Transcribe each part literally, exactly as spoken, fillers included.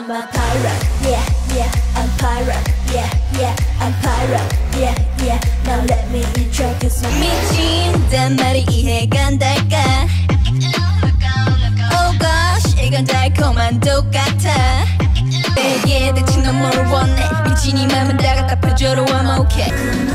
I'm a pirate, yeah, yeah, I'm pirate, yeah, yeah, I'm pirate, yeah, yeah. Now let me introduce my 미친단 말이 이해가 안 될까? Oh gosh, 이건 달콤한 똑같아. 내게 대체 넌 뭘 원해? 미친이 맘은 다 갖다 펴줘로 I'm okay.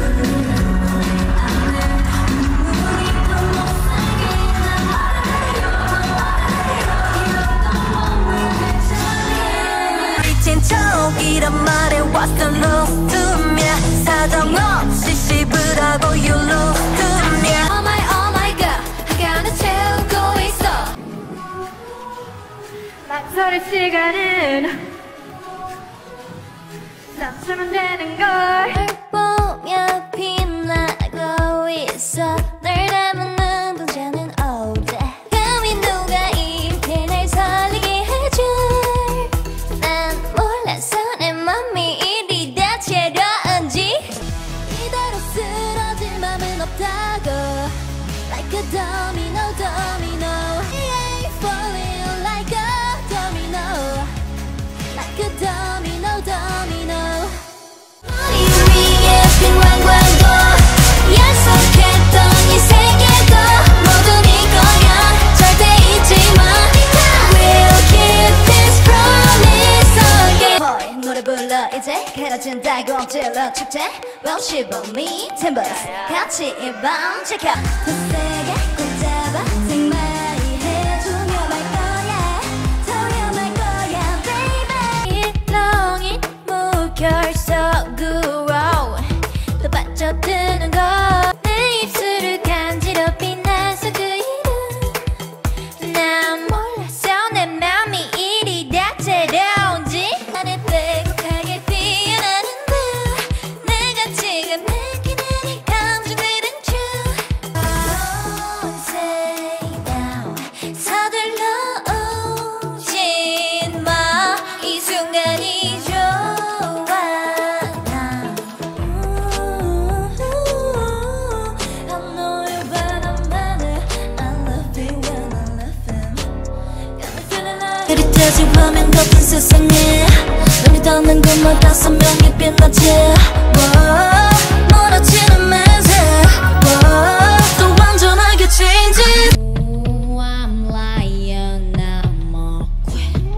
미친 척이란 말에 what's the loss to me? 사정없이 씹으라고 you lose to me. Oh my oh my god, 하간을 채우고 있어. 망설일 시간은 잠시만 되는 걸. 널 보며 빛나고 있어. 널 닮은 눈동자는 all day. 감히 누가 이렇게 날 설레게 해줄. 난 몰라서 내 맘이 이리 다채로운지. 이대로 쓰러질 맘은 없다고. Like a domino domino. I ain't falling like a domino. Like a domino domino. 머리 위에 핀 왕관도 약속했던 이 세계도 모두 네 거야. 절대 잊지 마. I will keep this promise again. Boy, 노래 불러 이제 길어진다고 엎질러 축제. Well shiver me timbers 같이 이 밤 지켜. 더 세게 꼭 잡아 Take my hand. 조명할 거야 조명할 거야 baby. 일렁인 무결 속으로 더 빠져드는 걸. 내 입술을 간지럽히 나서 그 이름. 난 몰라서 내 맘이 이리 다채로운지. 나를 빼곡하게 피어나는데 내가 지금 느끼는 이 감정들은 true. Say now 서둘러 오지 마. 이 순간이 좋아 난. I know you better better. I love you when I love him. Got me feeling like 흐릿해진 화면 같은 세상에 널 믿었는 곳마다 선명히 빛나지. Whoa, 멀어지는 매세. Whoa, 또 완전하게 change. Ooh, I'm lying, I'm a queen.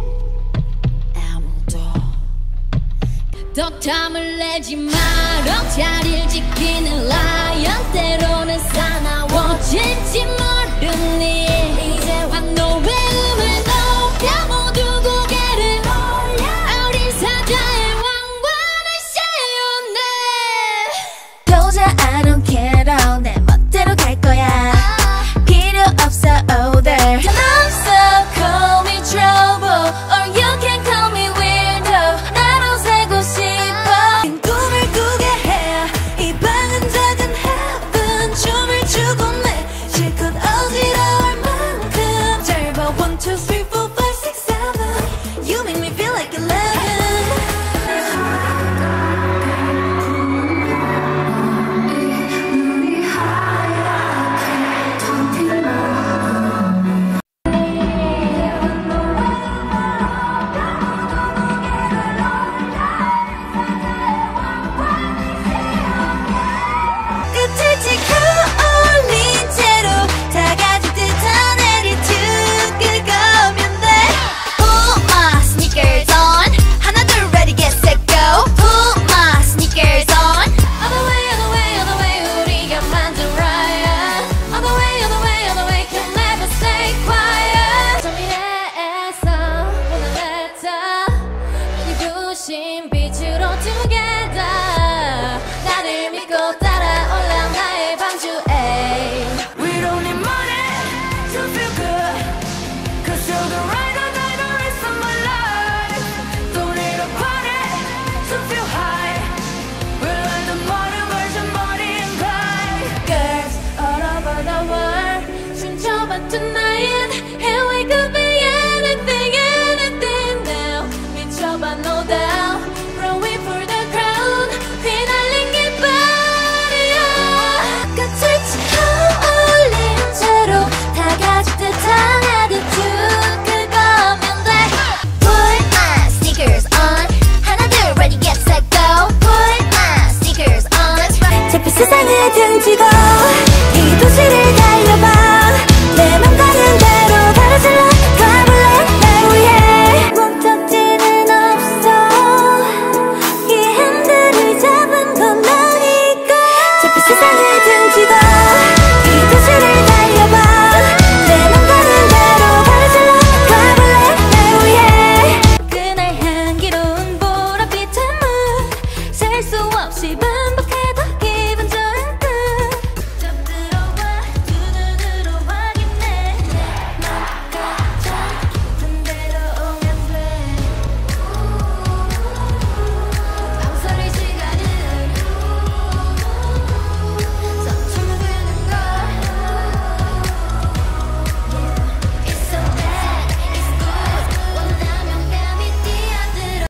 아무도 더 탐을 내지 말어. 자리를 지켜.